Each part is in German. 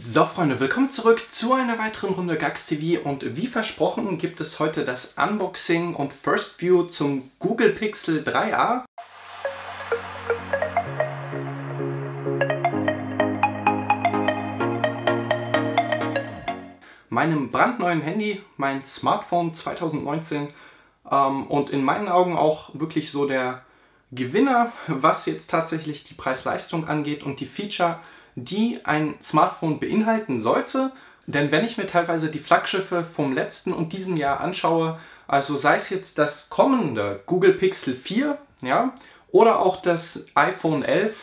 So Freunde, willkommen zurück zu einer weiteren Runde Gax TV und wie versprochen gibt es heute das Unboxing und First View zum Google Pixel 3a. Meinem brandneuen Handy, mein Smartphone 2019 und in meinen Augen auch wirklich so der Gewinner, was jetzt tatsächlich die Preis-Leistung angeht und die Feature, die ein Smartphone beinhalten sollte. Denn wenn ich mir teilweise die Flaggschiffe vom letzten und diesem Jahr anschaue, also sei es jetzt das kommende Google Pixel 4, ja, oder auch das iPhone 11,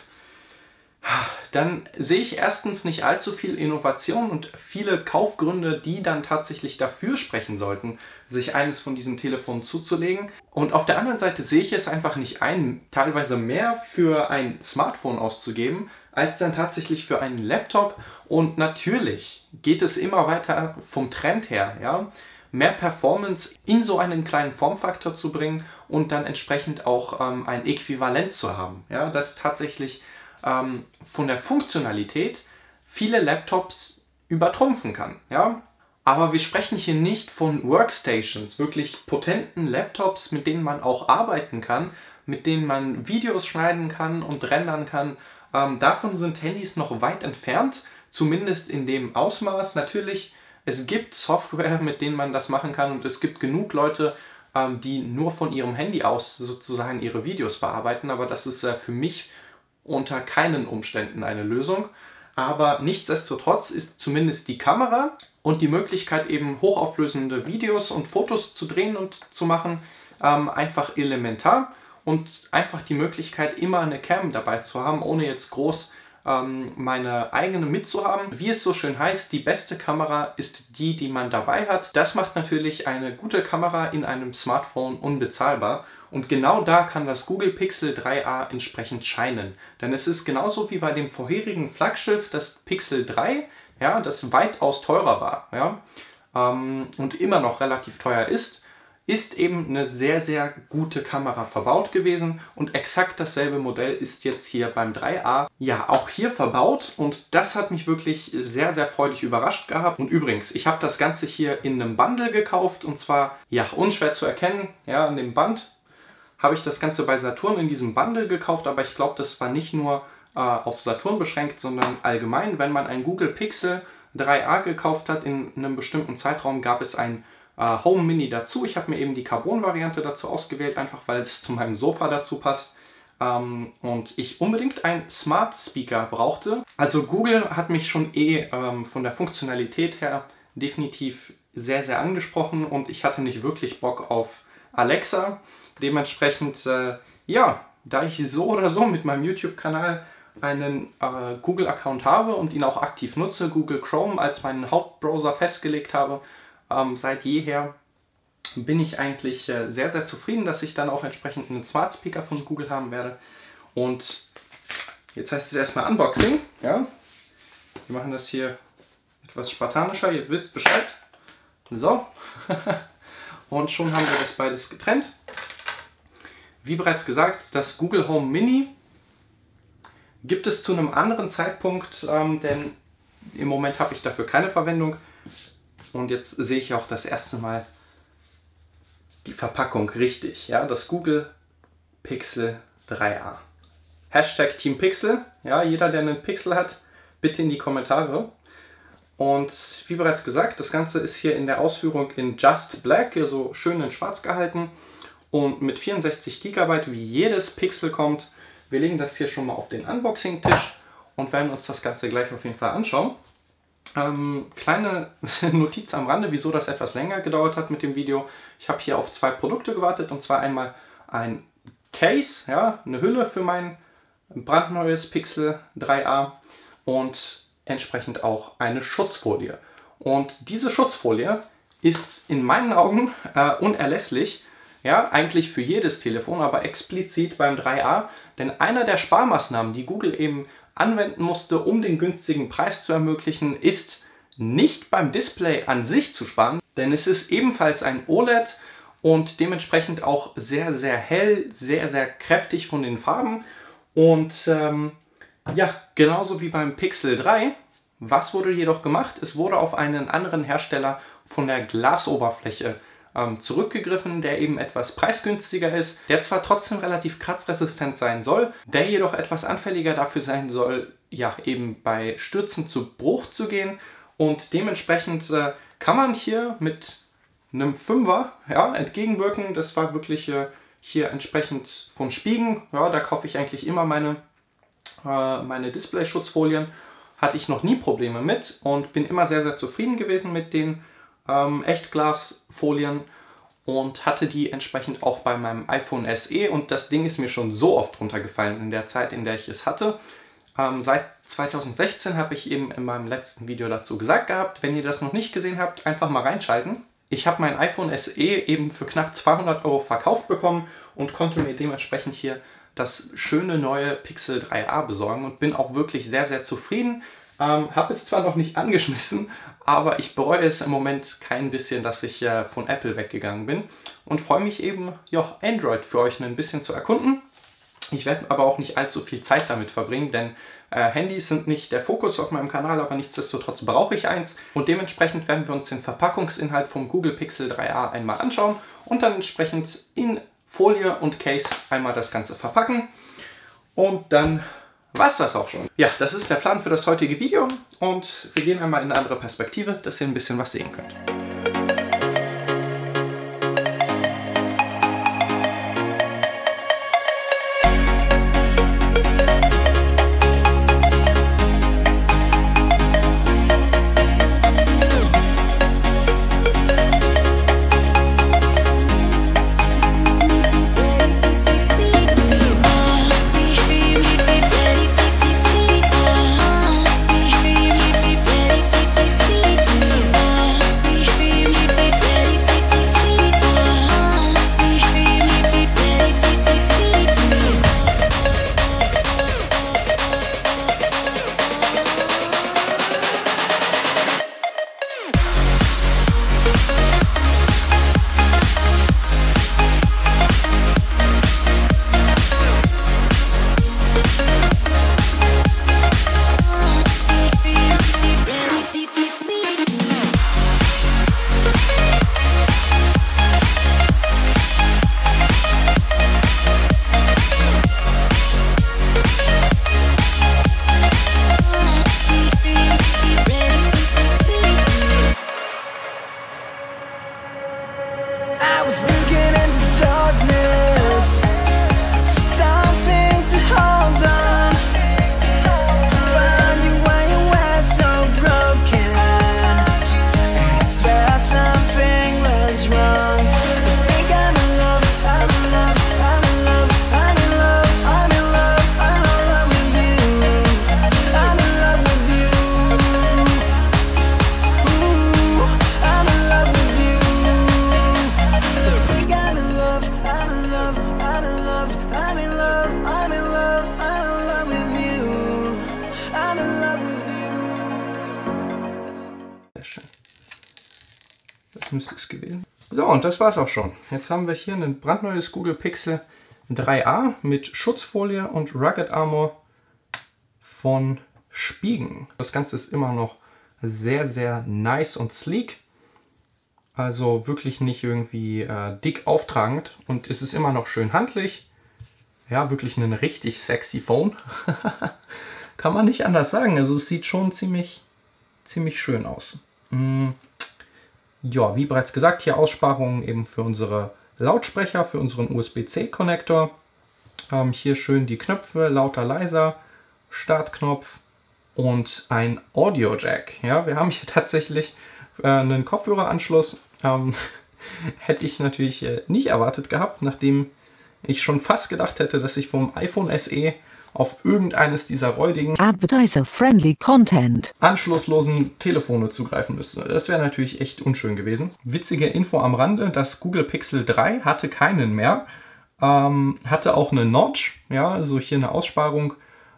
dann sehe ich erstens nicht allzu viel Innovation und viele Kaufgründe, die dann tatsächlich dafür sprechen sollten, sich eines von diesen Telefonen zuzulegen. Und auf der anderen Seite sehe ich es einfach nicht ein, teilweise mehr für ein Smartphone auszugeben, als dann tatsächlich für einen Laptop. Und natürlich geht es immer weiter vom Trend her, ja, mehr Performance in so einen kleinen Formfaktor zu bringen und dann entsprechend auch ein Äquivalent zu haben, ja, das tatsächlich von der Funktionalität viele Laptops übertrumpfen kann. Ja? Aber wir sprechen hier nicht von Workstations, wirklich potenten Laptops, mit denen man auch arbeiten kann, mit denen man Videos schneiden kann und rendern kann. Davon sind Handys noch weit entfernt, zumindest in dem Ausmaß. Natürlich, es gibt Software, mit denen man das machen kann und es gibt genug Leute, die nur von ihrem Handy aus sozusagen ihre Videos bearbeiten, aber das ist für mich unter keinen Umständen eine Lösung. Aber nichtsdestotrotz ist zumindest die Kamera und die Möglichkeit eben hochauflösende Videos und Fotos zu drehen und zu machen einfach elementar und einfach die Möglichkeit immer eine Cam dabei zu haben, ohne jetzt groß meine eigene mitzuhaben. Wie es so schön heißt, die beste Kamera ist die, die man dabei hat. Das macht natürlich eine gute Kamera in einem Smartphone unbezahlbar. Und genau da kann das Google Pixel 3a entsprechend scheinen. Denn es ist genauso wie bei dem vorherigen Flaggschiff, das Pixel 3, ja, das weitaus teurer war, ja, und immer noch relativ teuer ist eben eine sehr, sehr gute Kamera verbaut gewesen und exakt dasselbe Modell ist jetzt hier beim 3a ja auch hier verbaut und das hat mich wirklich sehr, sehr freudig überrascht gehabt. Und übrigens, ich habe das Ganze hier in einem Bundle gekauft und zwar, ja, unschwer zu erkennen, ja, an dem Band habe ich das Ganze bei Saturn in diesem Bundle gekauft, aber ich glaube, das war nicht nur auf Saturn beschränkt, sondern allgemein, wenn man ein Google Pixel 3a gekauft hat, in einem bestimmten Zeitraum gab es ein Home Mini dazu. Ich habe mir eben die Carbon-Variante dazu ausgewählt, einfach weil es zu meinem Sofa dazu passt und ich unbedingt einen Smart Speaker brauchte. Also Google hat mich schon von der Funktionalität her definitiv sehr, sehr angesprochen und ich hatte nicht wirklich Bock auf Alexa. Dementsprechend, ja, da ich so oder so mit meinem YouTube-Kanal einen Google-Account habe und ihn auch aktiv nutze, Google Chrome als meinen Hauptbrowser festgelegt habe, seit jeher bin ich eigentlich sehr, sehr zufrieden, dass ich dann auch entsprechend einen Smart Speaker von Google haben werde. Und jetzt heißt es erstmal Unboxing. Ja? Wir machen das hier etwas spartanischer, ihr wisst Bescheid. So. Und schon haben wir das beides getrennt. Wie bereits gesagt, das Google Home Mini gibt es zu einem anderen Zeitpunkt, denn im Moment habe ich dafür keine Verwendung. Und jetzt sehe ich auch das erste Mal die Verpackung richtig. Ja, das Google Pixel 3a. Hashtag Team Pixel. Ja, jeder, der einen Pixel hat, bitte in die Kommentare. Und wie bereits gesagt, das Ganze ist hier in der Ausführung in Just Black, so schön in schwarz gehalten. Und mit 64 GB, wie jedes Pixel kommt. Wir legen das hier schon mal auf den Unboxing-Tisch und werden uns das Ganze gleich auf jeden Fall anschauen. Kleine Notiz am Rande, wieso das etwas länger gedauert hat mit dem Video. Ich habe hier auf zwei Produkte gewartet und zwar einmal ein Case, ja, eine Hülle für mein brandneues Pixel 3a und entsprechend auch eine Schutzfolie. Und diese Schutzfolie ist in meinen Augen unerlässlich, ja, eigentlich für jedes Telefon, aber explizit beim 3a, denn einer der Sparmaßnahmen, die Google eben anwenden musste, um den günstigen Preis zu ermöglichen, ist nicht beim Display an sich zu sparen, denn es ist ebenfalls ein OLED und dementsprechend auch sehr, sehr hell, sehr, sehr kräftig von den Farben und ja, genauso wie beim Pixel 3 Was wurde jedoch gemacht? Es wurde auf einen anderen Hersteller von der Glasoberfläche zurückgegriffen, der eben etwas preisgünstiger ist, der zwar trotzdem relativ kratzresistent sein soll, der jedoch etwas anfälliger dafür sein soll, ja, eben bei Stürzen zu Bruch zu gehen, und dementsprechend kann man hier mit einem 5er ja, entgegenwirken. Das war wirklich hier entsprechend von Spigen. Ja, da kaufe ich eigentlich immer meine Display-Schutzfolien. Hatte ich noch nie Probleme mit und bin immer sehr, sehr zufrieden gewesen mit den Echtglasfolien und hatte die entsprechend auch bei meinem iPhone SE, und das Ding ist mir schon so oft runtergefallen in der Zeit, in der ich es hatte. Seit 2016 habe ich eben in meinem letzten Video dazu gesagt gehabt. Wenn ihr das noch nicht gesehen habt, einfach mal reinschalten. Ich habe mein iPhone SE eben für knapp 200 € verkauft bekommen und konnte mir dementsprechend hier das schöne neue Pixel 3a besorgen und bin auch wirklich sehr, sehr zufrieden. Habe es zwar noch nicht angeschmissen, aber ich bereue es im Moment kein bisschen, dass ich von Apple weggegangen bin, und freue mich eben, ja, Android für euch ein bisschen zu erkunden. Ich werde aber auch nicht allzu viel Zeit damit verbringen, denn Handys sind nicht der Fokus auf meinem Kanal, aber nichtsdestotrotz brauche ich eins, und dementsprechend werden wir uns den Verpackungsinhalt vom Google Pixel 3a einmal anschauen und dann entsprechend in Folie und Case einmal das Ganze verpacken, und dann war es das auch schon. Ja, das ist der Plan für das heutige Video, und wir gehen einmal in eine andere Perspektive, dass ihr ein bisschen was sehen könnt. Müsste es gewesen. So, und das war's auch schon. Jetzt haben wir hier ein brandneues Google Pixel 3a mit Schutzfolie und Rugged Armor von Spigen. Das Ganze ist immer noch sehr, sehr nice und sleek. Also wirklich nicht irgendwie dick auftragend, und es ist immer noch schön handlich. Ja, wirklich ein richtig sexy Phone. Kann man nicht anders sagen. Also es sieht schon ziemlich schön aus. Ja, wie bereits gesagt, hier Aussparungen eben für unsere Lautsprecher, für unseren USB-C-Konnektor. Hier schön die Knöpfe, lauter, leiser, Startknopf und ein Audio-Jack. Ja, wir haben hier tatsächlich einen Kopfhöreranschluss. Hätte ich natürlich nicht erwartet gehabt, nachdem ich schon fast gedacht hätte, dass ich vom iPhone SE auf irgendeines dieser räudigen Advertiser-friendly Content anschlusslosen Telefone zugreifen müsste. Das wäre natürlich echt unschön gewesen. Witzige Info am Rande, das Google Pixel 3 hatte keinen mehr. Hatte auch eine Notch, ja, also hier eine Aussparung.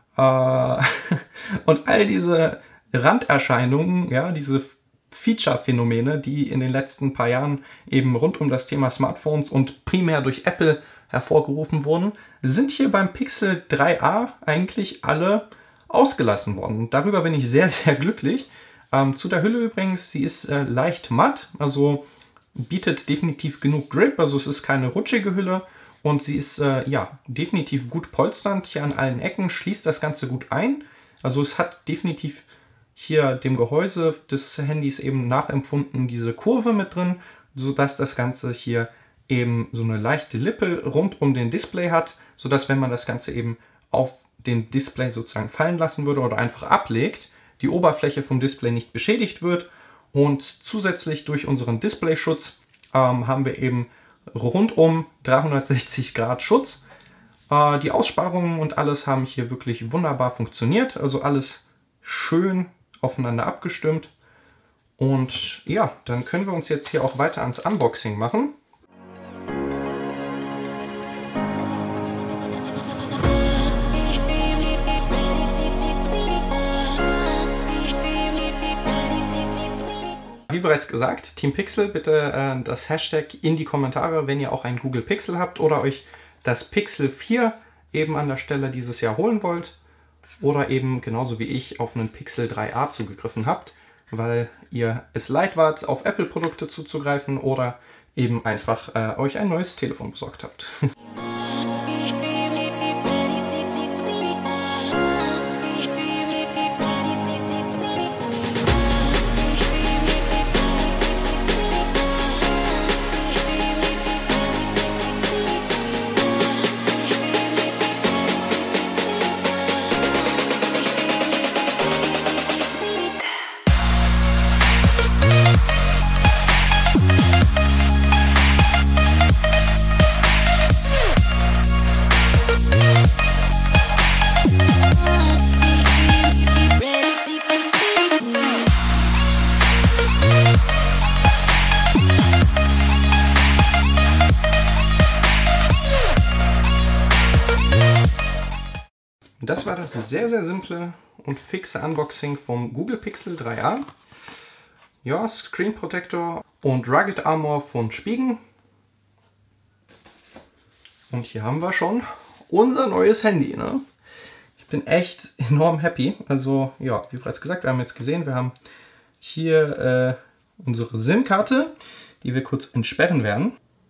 Und all diese Randerscheinungen, ja, diese Feature-Phänomene, die in den letzten paar Jahren eben rund um das Thema Smartphones und primär durch Apple hervorgerufen wurden, sind hier beim Pixel 3a eigentlich alle ausgelassen worden. Und darüber bin ich sehr, sehr glücklich. Zu der Hülle übrigens, sie ist leicht matt, also bietet definitiv genug Grip, also es ist keine rutschige Hülle und sie ist ja definitiv gut polsternd hier an allen Ecken, schließt das Ganze gut ein. Also es hat definitiv hier dem Gehäuse des Handys eben nachempfunden diese Kurve mit drin, sodass das Ganze hier eben so eine leichte Lippe rund um den Display hat, sodass wenn man das Ganze eben auf den Display sozusagen fallen lassen würde oder einfach ablegt, die Oberfläche vom Display nicht beschädigt wird. Und zusätzlich durch unseren Displayschutz haben wir eben rundum 360 Grad Schutz. Die Aussparungen und alles haben hier wirklich wunderbar funktioniert. Also alles schön aufeinander abgestimmt. Und ja, dann können wir uns jetzt hier auch weiter ans Unboxing machen. Wie bereits gesagt, Team Pixel, bitte das Hashtag in die Kommentare, wenn ihr auch ein Google Pixel habt oder euch das Pixel 4 eben an der Stelle dieses Jahr holen wollt oder eben genauso wie ich auf einen Pixel 3a zugegriffen habt, weil ihr es leid wart, auf Apple-Produkte zuzugreifen oder eben einfach euch ein neues Telefon besorgt habt. Das war das sehr, sehr simple und fixe Unboxing vom Google Pixel 3a. Ja, Screen Protector und Rugged Armor von Spigen. Und hier haben wir schon unser neues Handy. Ne? Ich bin echt enorm happy. Also ja, wie bereits gesagt, wir haben jetzt gesehen, wir haben hier unsere SIM-Karte, die wir kurz entsperren werden.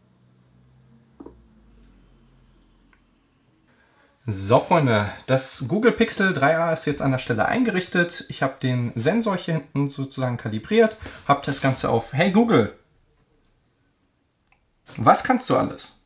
So Freunde, das Google Pixel 3a ist jetzt an der Stelle eingerichtet. Ich habe den Sensor hier hinten sozusagen kalibriert, habe das Ganze auf Hey Google, was kannst du alles?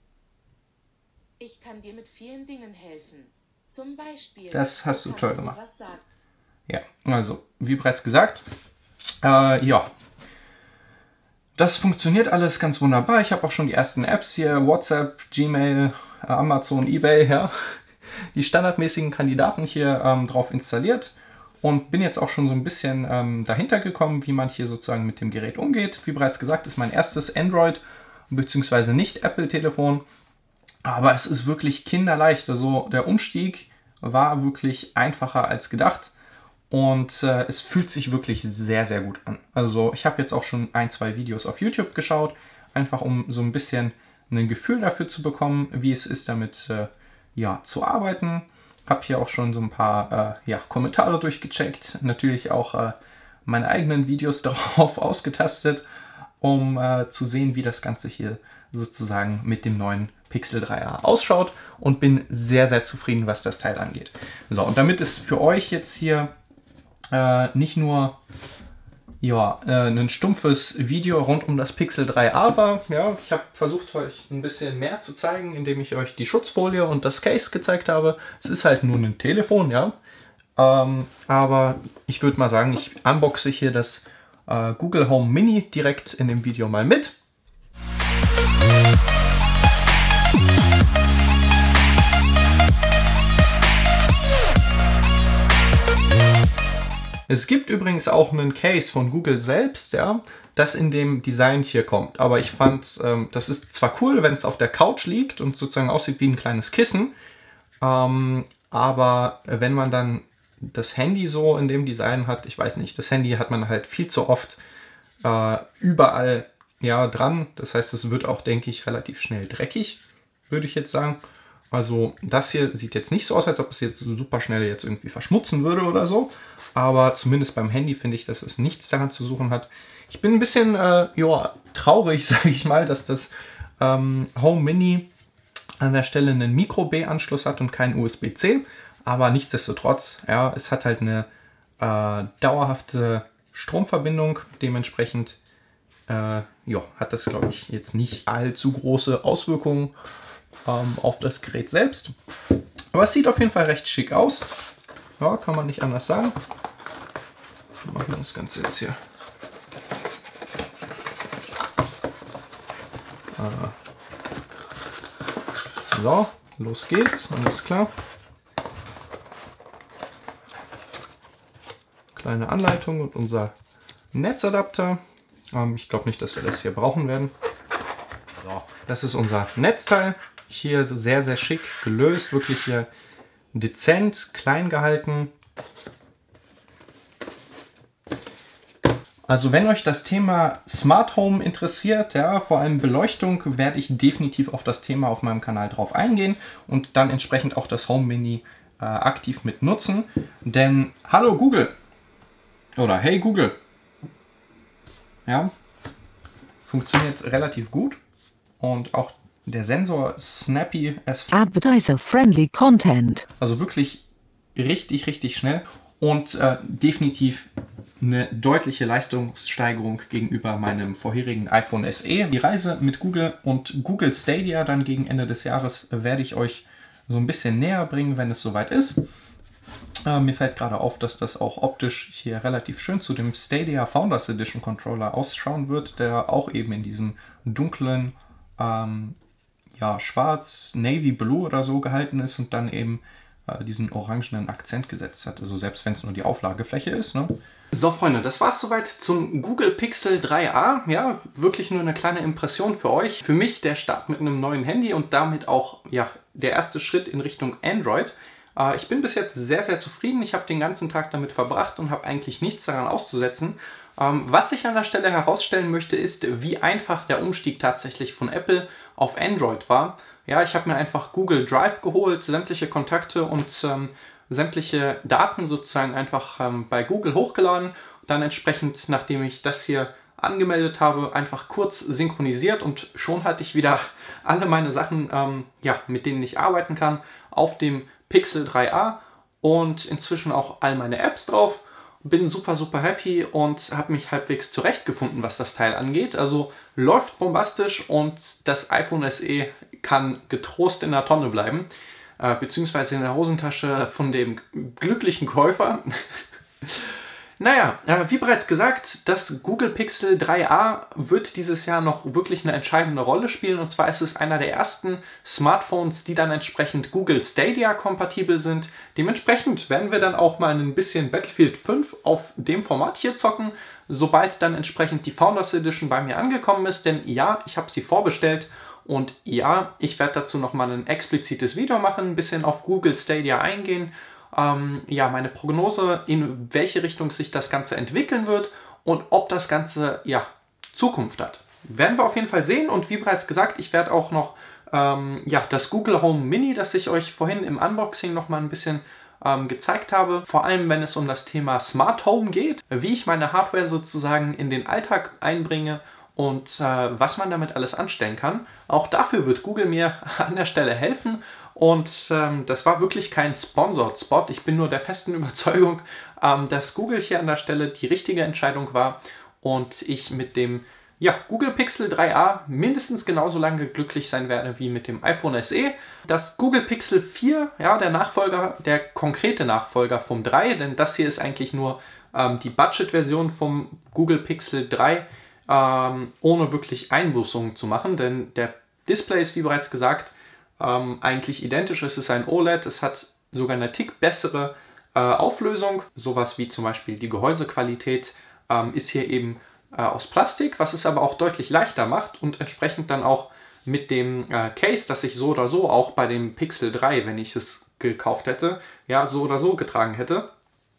Ich kann dir mit vielen Dingen helfen. Zum Beispiel... Das hast du toll gemacht. Ja, also wie bereits gesagt, ja, das funktioniert alles ganz wunderbar. Ich habe auch schon die ersten Apps hier, WhatsApp, Gmail, Amazon, eBay, ja, die standardmäßigen Kandidaten hier drauf installiert und bin jetzt auch schon so ein bisschen dahinter gekommen, wie man hier sozusagen mit dem Gerät umgeht. Wie bereits gesagt, ist mein erstes Android bzw. nicht Apple-Telefon, aber es ist wirklich kinderleicht. Also der Umstieg war wirklich einfacher als gedacht und es fühlt sich wirklich sehr, sehr gut an. Also ich habe jetzt auch schon ein, zwei Videos auf YouTube geschaut, einfach um so ein bisschen ein Gefühl dafür zu bekommen, wie es ist, damit ja, zu arbeiten. Habe hier auch schon so ein paar ja, Kommentare durchgecheckt, natürlich auch meine eigenen Videos darauf ausgetastet, um zu sehen, wie das Ganze hier sozusagen mit dem neuen Pixel 3a ausschaut und bin sehr, sehr zufrieden, was das Teil angeht. So, und damit es für euch jetzt hier nicht nur ja, ein stumpfes Video rund um das Pixel 3a war. Ja, ich habe versucht, euch ein bisschen mehr zu zeigen, indem ich euch die Schutzfolie und das Case gezeigt habe. Es ist halt nur ein Telefon, ja. Aber ich würde mal sagen, ich unboxe hier das Google Home Mini direkt in dem Video mal mit. Es gibt übrigens auch einen Case von Google selbst, ja, das in dem Design hier kommt. Aber ich fand, das ist zwar cool, wenn es auf der Couch liegt und sozusagen aussieht wie ein kleines Kissen, aber wenn man dann das Handy so in dem Design hat, ich weiß nicht, das Handy hat man halt viel zu oft überall ja, dran. Das heißt, es wird auch, denke ich, relativ schnell dreckig, würde ich jetzt sagen. Also das hier sieht jetzt nicht so aus, als ob es jetzt super schnell jetzt irgendwie verschmutzen würde oder so. Aber zumindest beim Handy finde ich, dass es nichts daran zu suchen hat. Ich bin ein bisschen traurig, sage ich mal, dass das Home Mini an der Stelle einen Micro-B-Anschluss hat und keinen USB-C. Aber nichtsdestotrotz, ja, es hat halt eine dauerhafte Stromverbindung. Dementsprechend hat das, glaube ich, jetzt nicht allzu große Auswirkungen auf das Gerät selbst. Aber es sieht auf jeden Fall recht schick aus. Ja, kann man nicht anders sagen. Wir machen das Ganze jetzt hier. So, los geht's, alles klar. Kleine Anleitung und unser Netzadapter. Ich glaube nicht, dass wir das hier brauchen werden. So, das ist unser Netzteil. Hier sehr, sehr schick gelöst, wirklich hier dezent, klein gehalten. Also wenn euch das Thema Smart Home interessiert, ja, vor allem Beleuchtung, werde ich definitiv auf das Thema auf meinem Kanal drauf eingehen und dann entsprechend auch das Home Mini aktiv mit nutzen. Denn hallo Google oder hey Google, ja, funktioniert relativ gut und auch der Sensor snappy as Advertiser-friendly content. also wirklich richtig, richtig schnell und definitiv eine deutliche Leistungssteigerung gegenüber meinem vorherigen iPhone SE. Die Reise mit Google und Google Stadia dann gegen Ende des Jahres werde ich euch so ein bisschen näher bringen, wenn es soweit ist. Mir fällt gerade auf, dass das auch optisch hier relativ schön zu dem Stadia Founders Edition Controller ausschauen wird, der auch eben in diesem dunklen schwarz, Navy Blue oder so gehalten ist und dann eben diesen orangenen Akzent gesetzt hat. Also selbst wenn es nur die Auflagefläche ist. Ne? So Freunde, das war es soweit zum Google Pixel 3a. Ja, wirklich nur eine kleine Impression für euch. Für mich der Start mit einem neuen Handy und damit auch der erste Schritt in Richtung Android. Ich bin bis jetzt sehr, sehr zufrieden. Ich habe den ganzen Tag damit verbracht und habe eigentlich nichts daran auszusetzen. Was ich an der Stelle herausstellen möchte, ist, wie einfach der Umstieg tatsächlich von Apple auf Android war. Ja, ich habe mir einfach Google Drive geholt, sämtliche Kontakte und sämtliche Daten sozusagen einfach bei Google hochgeladen. Dann entsprechend, nachdem ich das hier angemeldet habe, einfach kurz synchronisiert und schon hatte ich wieder alle meine Sachen, mit denen ich arbeiten kann, auf dem Pixel 3a und inzwischen auch all meine Apps drauf. Bin super, super happy und habe mich halbwegs zurechtgefunden, was das Teil angeht. Also läuft bombastisch und das iPhone SE kann getrost in der Tonne bleiben. Beziehungsweise in der Hosentasche von dem glücklichen Käufer. Naja, wie bereits gesagt, das Google Pixel 3a wird dieses Jahr noch wirklich eine entscheidende Rolle spielen. Und zwar ist es einer der ersten Smartphones, die dann entsprechend Google Stadia kompatibel sind. Dementsprechend werden wir dann auch mal ein bisschen Battlefield 5 auf dem Format hier zocken, sobald dann entsprechend die Founders Edition bei mir angekommen ist. Denn ja, ich habe sie vorbestellt. Und ja, ich werde dazu nochmal ein explizites Video machen, ein bisschen auf Google Stadia eingehen. Meine Prognose, in welche Richtung sich das Ganze entwickeln wird und ob das Ganze Zukunft hat. Werden wir auf jeden Fall sehen und wie bereits gesagt, ich werde auch noch das Google Home Mini, das ich euch vorhin im Unboxing nochmal ein bisschen gezeigt habe, vor allem wenn es um das Thema Smart Home geht, wie ich meine Hardware sozusagen in den Alltag einbringe und was man damit alles anstellen kann. Auch dafür wird Google mir an der Stelle helfen. Und das war wirklich kein Sponsored Spot. Ich bin nur der festen Überzeugung, dass Google hier an der Stelle die richtige Entscheidung war und ich mit dem Google Pixel 3a mindestens genauso lange glücklich sein werde wie mit dem iPhone SE. Das Google Pixel 4, der Nachfolger, der konkrete Nachfolger vom 3, denn das hier ist eigentlich nur die Budget-Version vom Google Pixel 3, ohne wirklich Einbußungen zu machen, denn der Display ist, wie bereits gesagt, eigentlich identisch. Es ist ein OLED, es hat sogar eine Tick bessere Auflösung. Sowas wie zum Beispiel die Gehäusequalität ist hier eben aus Plastik, was es aber auch deutlich leichter macht und entsprechend dann auch mit dem Case, das ich so oder so auch bei dem Pixel 3, wenn ich es gekauft hätte, so oder so getragen hätte,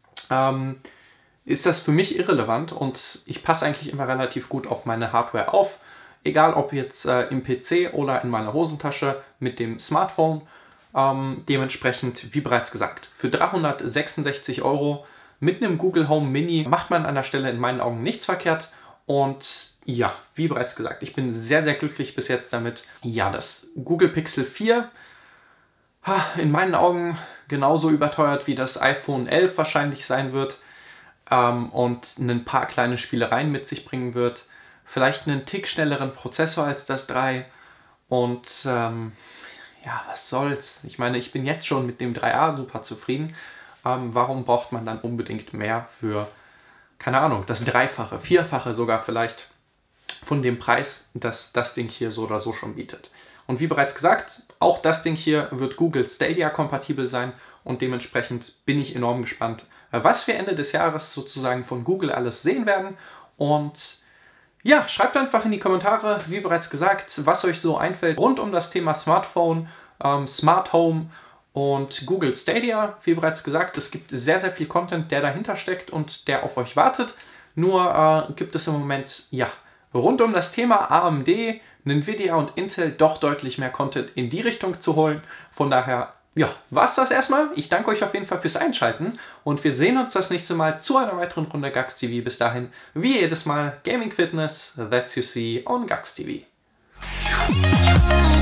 ist das für mich irrelevant und ich passe eigentlich immer relativ gut auf meine Hardware auf. Egal ob jetzt im PC oder in meiner Hosentasche mit dem Smartphone. Dementsprechend, wie bereits gesagt, für 366 € mit einem Google Home Mini macht man an der Stelle in meinen Augen nichts verkehrt. Und ja, wie bereits gesagt, ich bin sehr, sehr glücklich bis jetzt damit. Ja, das Google Pixel 4 in meinen Augen genauso überteuert wie das iPhone 11 wahrscheinlich sein wird und ein paar kleine Spielereien mit sich bringen wird. Vielleicht einen Tick schnelleren Prozessor als das 3 und ja, was soll's. Ich meine, ich bin jetzt schon mit dem 3a super zufrieden. Warum braucht man dann unbedingt mehr für, keine Ahnung, das Dreifache, Vierfache sogar vielleicht von dem Preis, das das Ding hier so oder so schon bietet. Und wie bereits gesagt, auch das Ding hier wird Google Stadia kompatibel sein und dementsprechend bin ich enorm gespannt, was wir Ende des Jahres sozusagen von Google alles sehen werden. Und ja, schreibt einfach in die Kommentare, wie bereits gesagt, was euch so einfällt rund um das Thema Smartphone, Smart Home und Google Stadia. Wie bereits gesagt, es gibt sehr, sehr viel Content, der dahinter steckt und der auf euch wartet. Nur gibt es im Moment, ja, rund um das Thema AMD, Nvidia und Intel doch deutlich mehr Content in die Richtung zu holen. Von daher, ja, war's das erstmal. Ich danke euch auf jeden Fall fürs Einschalten und wir sehen uns das nächste Mal zu einer weiteren Runde GAX TV. Bis dahin, wie jedes Mal, Gaming Fitness, that's you see on GAX TV.